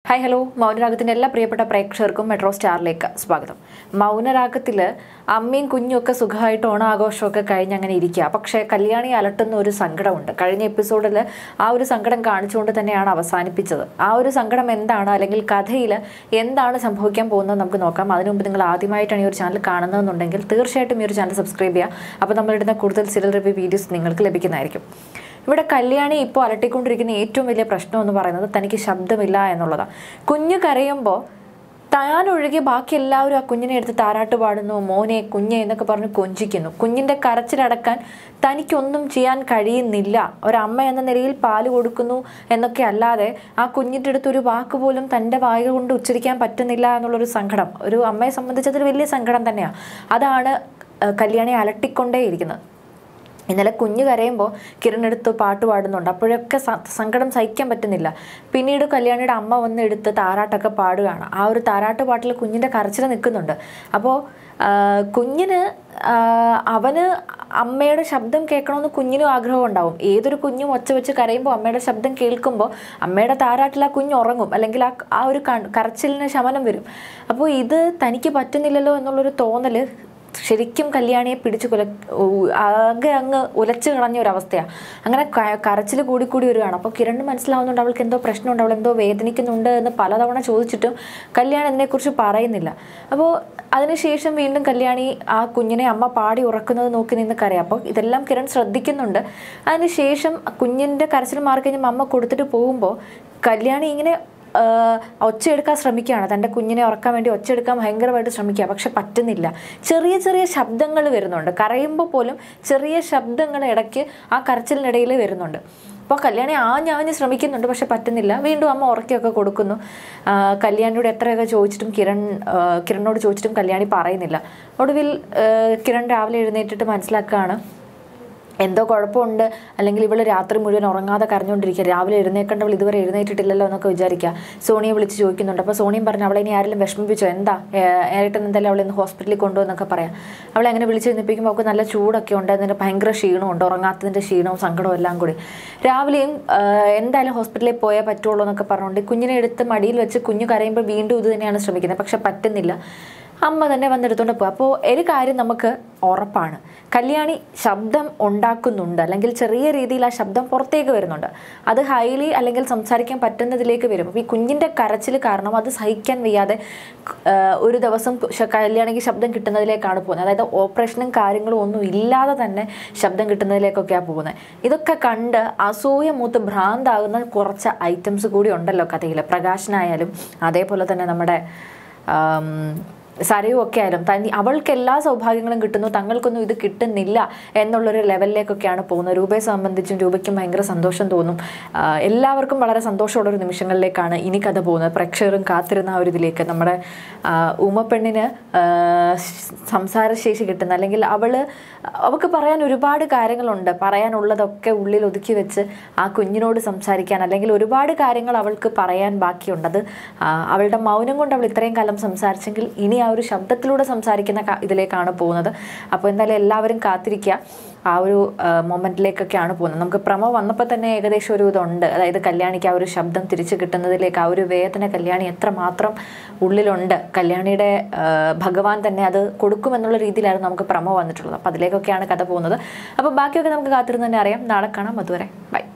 Hi hello മൗനരാഗത്തിൻ്റെ എല്ലാ പ്രിയപ്പെട്ട പ്രേക്ഷകർക്കും മെട്രോ സ്റ്റാറിലേക്ക് സ്വാഗതം. മൗനരാഗത്തിൽ അമ്മയും കുഞ്ഞും ഒക്കെ സുഖമായിട്ട് ഓണാഘോഷമൊക്കെ കഴിഞ്ഞ് അങ്ങനെ ഇരിക്കുക. പക്ഷേ കല്യാണി അലട്ടുന്ന ഒരു സങ്കടമുണ്ട്. കഴിഞ്ഞ എപ്പിസോഡിൽ ആ ഒരു സങ്കടം കാണിച്ചുകൊണ്ട് തന്നെയാണ് അവസാനിപ്പിച്ചത്. ആ ഒരു സങ്കടം എന്താണ്, അല്ലെങ്കിൽ കഥയിൽ എന്താണ് സംഭവിക്കാൻ പോകുന്നത് നമുക്ക് നോക്കാം. അതിനു മുമ്പ് നിങ്ങൾ ആദ്യമായിട്ടാണ് ഈ ഒരു ചാനൽ കാണുന്നതെന്നുണ്ടെങ്കിൽ തീർച്ചയായിട്ടും ഈ ഒരു ചാനൽ സബ്സ്ക്രൈബ് ചെയ്യുക. അപ്പോൾ നമ്മളിടുന്ന കൂടുതൽ സീരിയൽ റിവ്യൂ വീഡിയോസ് നിങ്ങൾക്ക് ലഭിക്കുന്നതായിരിക്കും. ഇവിടെ കല്യാണി ഇപ്പോൾ അലട്ടിക്കൊണ്ടിരിക്കുന്ന ഏറ്റവും വലിയ പ്രശ്നം എന്ന് പറയുന്നത് തനിക്ക് ശബ്ദമില്ല എന്നുള്ളതാണ്. കുഞ്ഞ് കരയുമ്പോൾ താൻ ഒഴികെ ബാക്കി എല്ലാവരും ആ കുഞ്ഞിനെ എടുത്ത് താരാട്ട് പാടുന്നു, മോനെ കുഞ്ഞെ എന്നൊക്കെ പറഞ്ഞ് കൊഞ്ചിക്കുന്നു. കുഞ്ഞിൻ്റെ കരച്ചിലടക്കാൻ തനിക്കൊന്നും ചെയ്യാൻ കഴിയുന്നില്ല. ഒരമ്മ എന്ന നിലയിൽ പാല് കൊടുക്കുന്നു എന്നൊക്കെ അല്ലാതെ ആ കുഞ്ഞിൻ്റെ അടുത്ത് ഒരു വാക്ക് പോലും തൻ്റെ വായ കൊണ്ട് ഉച്ചരിക്കാൻ പറ്റുന്നില്ല എന്നുള്ളൊരു സങ്കടം ഒരു അമ്മയെ സംബന്ധിച്ചതൊരു വലിയ സങ്കടം തന്നെയാണ്. അതാണ് കല്യാണി അലട്ടിക്കൊണ്ടേയിരിക്കുന്നത്. ഇന്നലെ കുഞ്ഞ് കരയുമ്പോൾ കിരൺ എടുത്ത് പാട്ട് പാടുന്നുണ്ട്. അപ്പോഴൊക്കെ സങ്കടം സഹിക്കാൻ പറ്റുന്നില്ല. പിന്നീട് കല്യാണിയുടെ അമ്മ വന്ന് എടുത്ത് താരാട്ടൊക്കെ പാടുകയാണ്. ആ ഒരു താരാട്ട് പാട്ടിൽ കുഞ്ഞിൻ്റെ കരച്ചിൽ നിൽക്കുന്നുണ്ട്. അപ്പോൾ കുഞ്ഞിന് അവന് അമ്മയുടെ ശബ്ദം കേൾക്കണമെന്ന് കുഞ്ഞിനും ആഗ്രഹം ഉണ്ടാവും. ഏതൊരു കുഞ്ഞും ഒച്ച വെച്ച് കരയുമ്പോൾ അമ്മയുടെ ശബ്ദം കേൾക്കുമ്പോൾ അമ്മയുടെ താരാട്ടിൽ ആ കുഞ്ഞ് ഉറങ്ങും, അല്ലെങ്കിൽ ആ ഒരു കരച്ചിലിന് ശമനം വരും. അപ്പോൾ ഇത് തനിക്ക് പറ്റുന്നില്ലല്ലോ എന്നുള്ളൊരു തോന്നൽ ശരിക്കും കല്യാണിയെ പിടിച്ച് ആകെ അങ്ങ് ഉലച്ച് കളഞ്ഞ ഒരവസ്ഥയാണ്. അങ്ങനെ കരച്ചിൽ കൂടി വരികയാണ്. അപ്പോൾ കിരണ് മനസ്സിലാവുന്നുണ്ട് അവൾക്ക് എന്തോ പ്രശ്നമുണ്ട്, അവൾ എന്തോ വേദനിക്കുന്നുണ്ട് എന്ന് പലതവണ ചോദിച്ചിട്ടും കല്യാണി അതിനെക്കുറിച്ച് പറയുന്നില്ല. അപ്പോൾ അതിനുശേഷം വീണ്ടും കല്യാണി ആ കുഞ്ഞിനെ അമ്മ പാടി ഉറക്കുന്നത് നോക്കി നിന്ന് കരയാം. അപ്പോൾ ഇതെല്ലാം കിരൺ ശ്രദ്ധിക്കുന്നുണ്ട്. അതിനുശേഷം കുഞ്ഞിൻ്റെ കരച്ചിൽ മാറി കഴിഞ്ഞാൽ അമ്മ കൊടുത്തിട്ട് പോകുമ്പോൾ കല്യാണി ഇങ്ങനെ ഒച്ചയെടുക്കാൻ ശ്രമിക്കുകയാണ്. തൻ്റെ കുഞ്ഞിനെ ഉറക്കാൻ വേണ്ടി ഒച്ചയെടുക്കാൻ ഭയങ്കരമായിട്ട് ശ്രമിക്കുക. പക്ഷെ പറ്റുന്നില്ല. ചെറിയ ചെറിയ ശബ്ദങ്ങൾ വരുന്നുണ്ട്. കരയുമ്പോൾ പോലും ചെറിയ ശബ്ദങ്ങൾ ഇടയ്ക്ക് ആ കരച്ചിലിനിടയിൽ വരുന്നുണ്ട്. അപ്പോൾ കല്യാണി ആഞ്ഞാഞ്ഞ് ശ്രമിക്കുന്നുണ്ട്, പക്ഷെ പറ്റുന്നില്ല. വീണ്ടും അമ്മ ഉറക്കിയൊക്കെ കൊടുക്കുന്നു. കല്യാണിയോട് എത്രയൊക്കെ ചോദിച്ചിട്ടും കിരണിനോട് ചോദിച്ചിട്ടും കല്യാണി പറയുന്നില്ല. ഒടുവിൽ കിരൺ രാവിലെ എഴുന്നേറ്റിട്ട് മനസ്സിലാക്കുകയാണ് എന്തോ കുഴപ്പമുണ്ട്, അല്ലെങ്കിൽ ഇവൾ രാത്രി മുഴുവൻ ഉറങ്ങാതെ കരഞ്ഞുകൊണ്ടിരിക്കുക, രാവിലെ എഴുന്നേക്കേണ്ടവൾ ഇതുവരെ എഴുന്നേറ്റിട്ടില്ലല്ലോ എന്നൊക്കെ വിചാരിക്കുക. സോണിയെ വിളിച്ച് ചോദിക്കുന്നുണ്ട്. അപ്പോൾ സോണിയും പറഞ്ഞു അവളെ ഇനി ആരെങ്കിലും വിഷമിപ്പിച്ചോ, എന്താ ഏട്ടൻ എന്തായാലും അവളെ ഇന്ന് ഹോസ്പിറ്റലിൽ കൊണ്ടുവന്നൊക്കെ പറയാം. അവളെ അങ്ങനെ വിളിച്ച് എഴുന്നേൽപ്പിക്കുമ്പോൾ അവൾക്ക് നല്ല ചൂടൊക്കെ ഉണ്ട്, അതിൻ്റെ ഭയങ്കര ക്ഷീണമുണ്ട്, ഉറങ്ങാത്തതിൻ്റെ ക്ഷീണവും സങ്കടവും എല്ലാം കൂടി. രാവിലെയും എന്തായാലും ഹോസ്പിറ്റലിൽ പോയാൽ പറ്റുള്ളൂ എന്നൊക്കെ പറഞ്ഞുകൊണ്ട് കുഞ്ഞിനെ എടുത്ത് മടിയിൽ വെച്ച് കുഞ്ഞ് കരയുമ്പോൾ വീണ്ടും ഇത് തന്നെയാണ് ശ്രമിക്കുന്നത്. പക്ഷെ പറ്റുന്നില്ല. അമ്മ തന്നെ വന്നെടുത്തോണ്ട് പോകും. അപ്പോൾ ഒരു കാര്യം നമുക്ക് ഉറപ്പാണ്, കല്യാണി ശബ്ദം ഉണ്ടാക്കുന്നുണ്ട്, അല്ലെങ്കിൽ ചെറിയ രീതിയിൽ ആ ശബ്ദം പുറത്തേക്ക് വരുന്നുണ്ട്. അത് ഹൈലി അല്ലെങ്കിൽ സംസാരിക്കാൻ പറ്റുന്നതിലേക്ക് വരും. അപ്പോൾ ഈ കുഞ്ഞിൻ്റെ കരച്ചിൽ കാരണം അത് സഹിക്കാൻ വയ്യാതെ ഒരു ദിവസം കല്യാണിക്ക് ശബ്ദം കിട്ടുന്നതിലേക്കാണ് പോകുന്നത്. അതായത് ഓപ്പറേഷനും കാര്യങ്ങളും ഒന്നും ഇല്ലാതെ തന്നെ ശബ്ദം കിട്ടുന്നതിലേക്കൊക്കെയാണ് പോകുന്നത്. ഇതൊക്കെ കണ്ട് അസൂയ മൂത്ത് ഭ്രാന്താകുന്ന കുറച്ച് ഐറ്റംസ് കൂടി ഉണ്ടല്ലോ കഥയിൽ. പ്രകാശനായാലും അതേപോലെ തന്നെ നമ്മുടെ സരയും ഒക്കെ ആയാലും അവൾക്ക് എല്ലാ സൗഭാഗ്യങ്ങളും കിട്ടുന്നു, തങ്ങൾക്കൊന്നും ഇത് കിട്ടുന്നില്ല എന്നുള്ളൊരു ലെവലിലേക്കൊക്കെയാണ് പോകുന്നത്. രൂപയെ സംബന്ധിച്ചും രൂപയ്ക്കും ഭയങ്കര സന്തോഷം തോന്നും. എല്ലാവർക്കും വളരെ സന്തോഷമുള്ളൊരു നിമിഷങ്ങളിലേക്കാണ് ഇനി കഥ പോകുന്നത്. പ്രേക്ഷകരും കാത്തിരുന്ന ആ ഒരു ഇതിലേക്ക് നമ്മുടെ ഉമ്മപ്പെണ്ണിന് സംസാരശേഷി കിട്ടുന്ന, അല്ലെങ്കിൽ അവൾക്ക് പറയാൻ ഒരുപാട് കാര്യങ്ങളുണ്ട്, പറയാനുള്ളതൊക്കെ ഉള്ളിൽ ഒതുക്കി വെച്ച് ആ കുഞ്ഞിനോട് സംസാരിക്കാൻ, അല്ലെങ്കിൽ ഒരുപാട് കാര്യങ്ങൾ അവൾക്ക് പറയാൻ ബാക്കിയുണ്ട്. അത് അവളുടെ മൗനം കൊണ്ട് അവൾ ഇത്രയും കാലം സംസാരിച്ചെങ്കിൽ ഇനി ആ ഒരു ശബ്ദത്തിലൂടെ സംസാരിക്കുന്ന ഇതിലേക്കാണ് പോകുന്നത്. അപ്പോൾ എന്തായാലും എല്ലാവരും കാത്തിരിക്കുക. ആ ഒരു മൊമെൻറ്റിലേക്കൊക്കെയാണ് പോകുന്നത്. നമുക്ക് പ്രമോ വന്നപ്പോൾ തന്നെ ഏകദേശം ഒരു ഇതുണ്ട്. അതായത് കല്യാണിക്ക് ആ ഒരു ശബ്ദം തിരിച്ചു കിട്ടുന്നതിലേക്ക് ആ ഒരു വേദന കല്യാണി എത്രമാത്രം ഉള്ളിലുണ്ട്, കല്യാണിയുടെ ഭഗവാൻ തന്നെ അത് കൊടുക്കുമെന്നുള്ള രീതിയിലായിരുന്നു നമുക്ക് പ്രമോ വന്നിട്ടുള്ളത്. അപ്പോൾ അതിലേക്കൊക്കെയാണ് കഥ പോകുന്നത്. അപ്പോൾ ബാക്കിയൊക്കെ നമുക്ക് കാത്തിരുന്ന് തന്നെ അറിയാം. നാളെ കാണാം. അതുവരെ ബൈ.